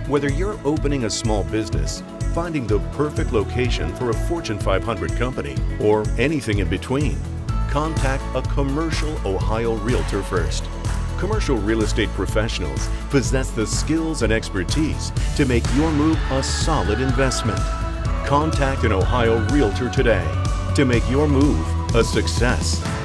Whether you're opening a small business, finding the perfect location for a Fortune 500 company, or anything in between, contact a commercial Ohio Realtor first. Commercial real estate professionals possess the skills and expertise to make your move a solid investment. Contact an Ohio Realtor today to make your move a success.